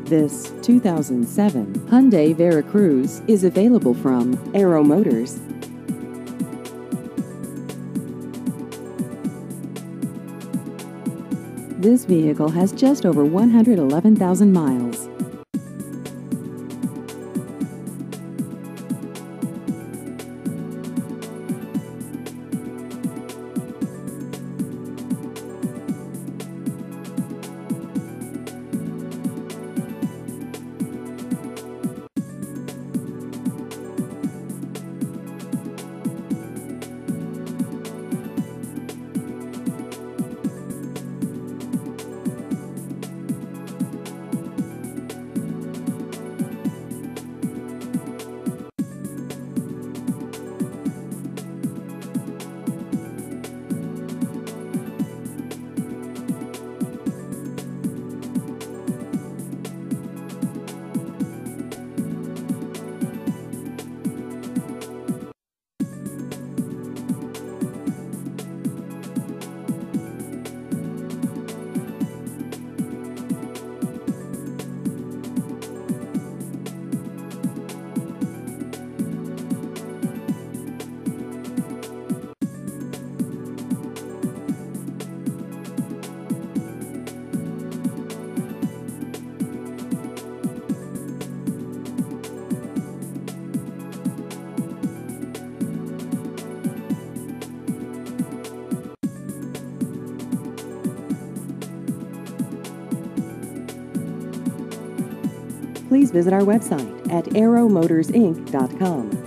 This 2007 Hyundai Veracruz is available from Aero Motors. This vehicle has just over 111,000 miles. Please visit our website at aeromotorsinc.com.